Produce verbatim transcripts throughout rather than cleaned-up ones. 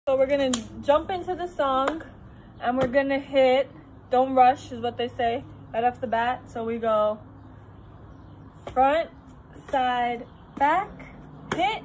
So we're gonna jump into the song and we're gonna hit, don't rush is what they say right off the bat. So we go front, side, back, hit,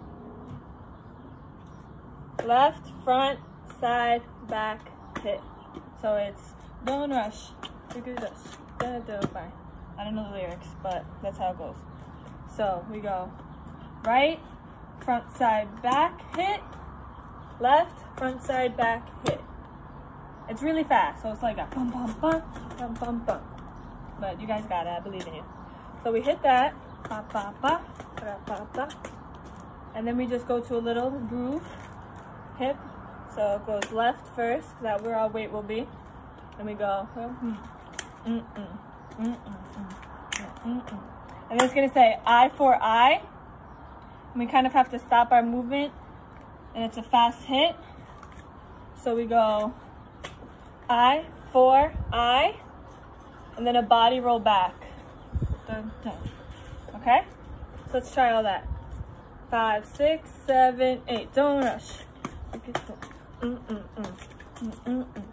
left, front, side, back, hit. So it's don't rush, look at this, da, da, bye. I don't know the lyrics, but that's how it goes. So we go right, front, side, back, hit, left, front, side, back, hit. It's really fast, so it's like a bum, bum, bum, bum, bum, bum. But you guys got it, I believe in you. So we hit that, ba, ba, ba, ba, ba, ba. And then we just go to a little groove, hip. So it goes left first, because that's where our weight will be. And we go, mm, mm, mm, mm, mm, mm, mm, mm. And then it's gonna say I for I. And we kind of have to stop our movement. And it's a fast hit. So we go I for I. And then a body roll back. Dun, dun. Okay? So let's try all that. Five, six, seven, eight. Don't rush. Mm, mm, mm. Mm, mm, mm.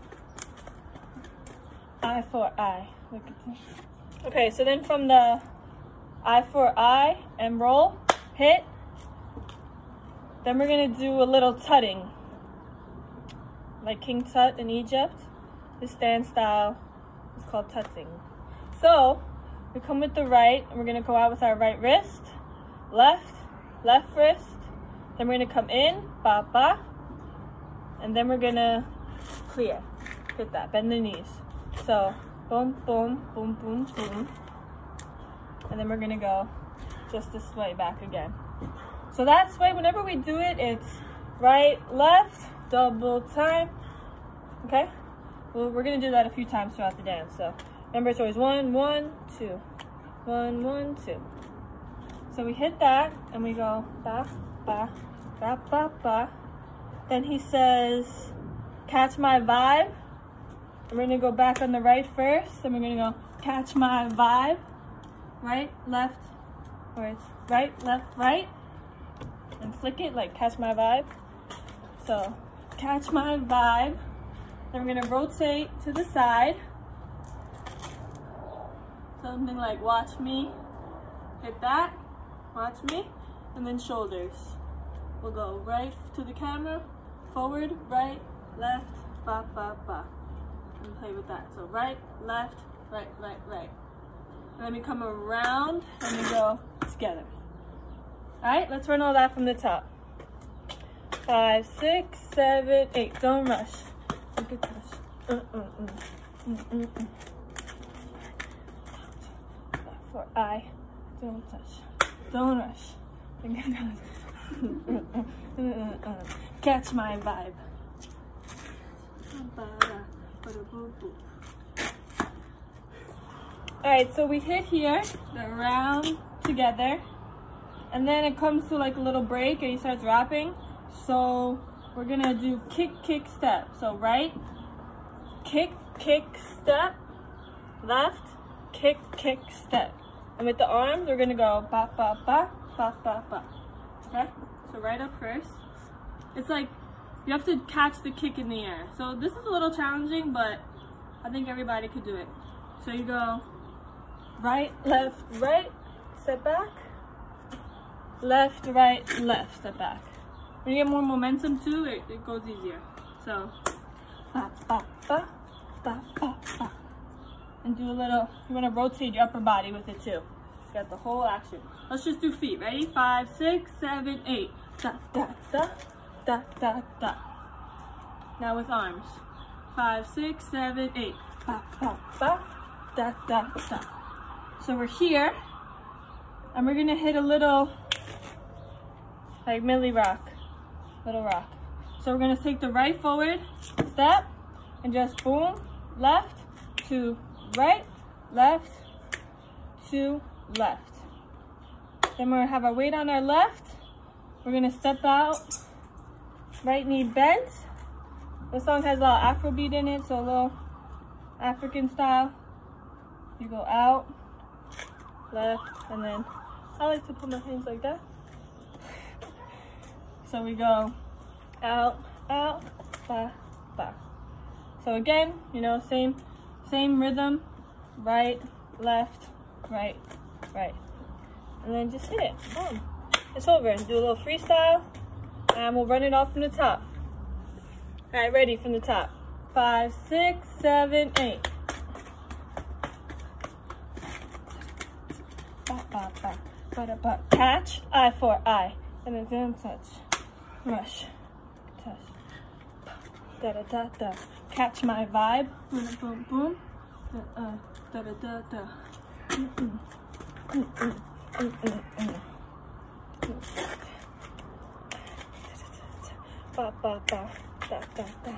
I for I. Look at this. Okay, so then from the I for I and roll, hit. Then we're gonna do a little tutting, like King Tut in Egypt. His stand style is called tutting. So we come with the right, and we're gonna go out with our right wrist, left, left wrist. Then we're gonna come in, ba ba, and then we're gonna clear. Hit that, bend the knees. So boom, boom, boom, boom, boom, and then we're gonna go just this way back again. So that's why whenever we do it, it's right, left, double time, okay? Well, we're gonna do that a few times throughout the dance. So remember, it's always one, one, two, one, one, two. So we hit that and we go ba, ba, ba, ba, ba. Then he says, catch my vibe. And we're gonna go back on the right first, and we're gonna go catch my vibe. Right, left, or it's right, left, right. And flick it like catch my vibe. So catch my vibe. Then we're gonna rotate to the side. Something like watch me. Hit that, watch me, and then shoulders. We'll go right to the camera, forward, right, left, ba, ba, ba. And play with that. So right, left, right, right, right. And then we come around and we go together. All right, let's run all that from the top. Five, six, seven, eight. Don't rush. Look at this. Mm, mm, mm. Mm, mm, mm. For I, don't touch. Don't rush. Catch my vibe. All right, so we hit here, the round together. And then it comes to like a little break and he starts rapping. So we're gonna do kick, kick, step. So right, kick, kick, step, left, kick, kick, step. And with the arms, we're gonna go ba, ba, ba, ba, ba, ba. Okay? So right up first. It's like you have to catch the kick in the air. So this is a little challenging, but I think everybody could do it. So you go right, left, right, step back. Left, right, left, step back. When you get more momentum too, it, it goes easier. So, ba, ba, ba, ba, ba, ba. And do a little, you want to rotate your upper body with it too. You got the whole action. Let's just do feet. Ready? Five, six, seven, eight. Da, da, da, da, da, da. Now with arms. Five, six, seven, eight. Ba, ba, ba, da, da, da. So we're here, and we're gonna hit a little, like Millie rock, little rock. So we're gonna take the right forward step and just boom, left to right, left to left. Then we're gonna have our weight on our left. We're gonna step out, right knee bent. This song has a little Afrobeat in it, so a little African style. You go out, left, and then I like to put my hands like that. So we go out, out, ba, ba. So again, you know, same, same rhythm, right, left, right, right. And then just hit it, boom. It's over. Do a little freestyle, and we'll run it off from the top. All right, ready from the top. Five, six, seven, eight. Ba, ba, ba, ba, da, ba. Catch, eye for eye, and then then touch, rush, touch, da da da da. Catch my vibe, boom boom, da uh, da da da da. Mm -mm. Mm -mm. Mm -mm. Mm. Ba ba ba, da da da.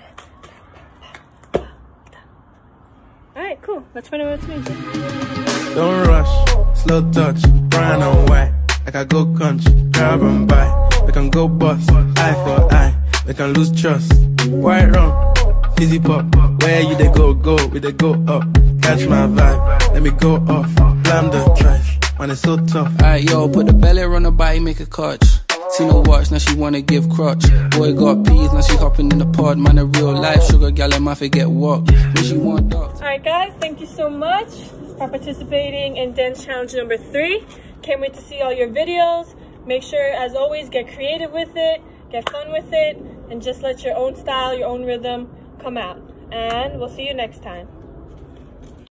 All right, cool. Let's run over to music. Don't rush, slow touch, brown and white. Like I go country, grab and buy. We can go bust, eye for eye. We can lose trust. White rum, fizzy pop. Where you they go, go, we they go up. Catch my vibe, let me go off. Blam the trash, man it's so tough. Alright, yo, put the belly on the body, make a clutch. See no watch, now she wanna give crutch. Boy got peas, now she hopping in the pod. Man, a real life sugar gal, and my forget what. When she want dogs. Alright guys, thank you so much for participating in Dance Challenge number three. Can't wait to see all your videos. Make sure, as always, get creative with it, get fun with it, and just let your own style, your own rhythm come out. And we'll see you next time.